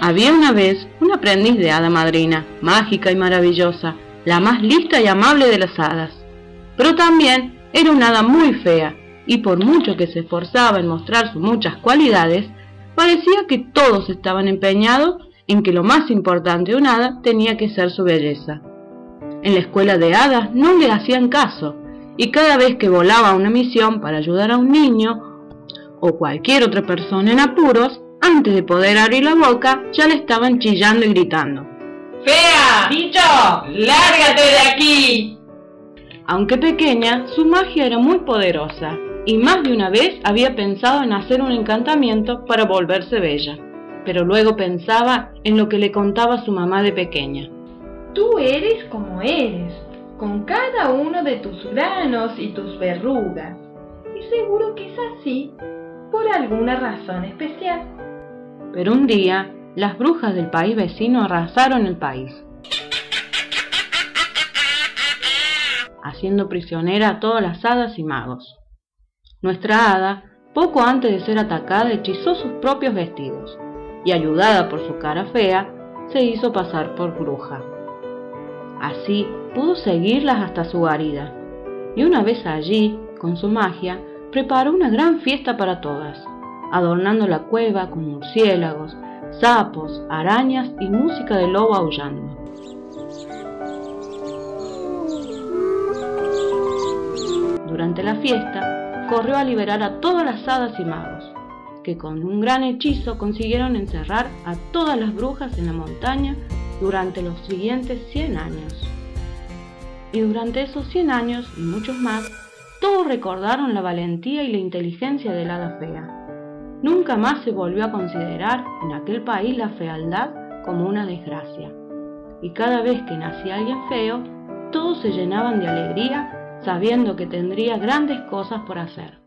Había una vez un aprendiz de hada madrina, mágica y maravillosa, la más lista y amable de las hadas. Pero también era una hada muy fea, y por mucho que se esforzaba en mostrar sus muchas cualidades, parecía que todos estaban empeñados en que lo más importante de una hada tenía que ser su belleza. En la escuela de hadas no le hacían caso, y cada vez que volaba a una misión para ayudar a un niño o cualquier otra persona en apuros, antes de poder abrir la boca, ya le estaban chillando y gritando: ¡Fea! ¡Bicho! ¡Lárgate de aquí! Aunque pequeña, su magia era muy poderosa, y más de una vez había pensado en hacer un encantamiento para volverse bella, pero luego pensaba en lo que le contaba su mamá de pequeña. Tú eres como eres, con cada uno de tus granos y tus verrugas, y seguro que es así por alguna razón especial. Pero un día, las brujas del país vecino arrasaron el país, haciendo prisionera a todas las hadas y magos. Nuestra hada, poco antes de ser atacada, hechizó sus propios vestidos, y ayudada por su cara fea, se hizo pasar por bruja. Así pudo seguirlas hasta su guarida, y una vez allí, con su magia, preparó una gran fiesta para todas, adornando la cueva con murciélagos, sapos, arañas y música de lobo aullando. Durante la fiesta, corrió a liberar a todas las hadas y magos, que con un gran hechizo consiguieron encerrar a todas las brujas en la montaña durante los siguientes 100 años. Y durante esos 100 años y muchos más, todos recordaron la valentía y la inteligencia del hada fea. Nunca más se volvió a considerar en aquel país la fealdad como una desgracia. Y cada vez que nacía alguien feo, todos se llenaban de alegría sabiendo que tendría grandes cosas por hacer.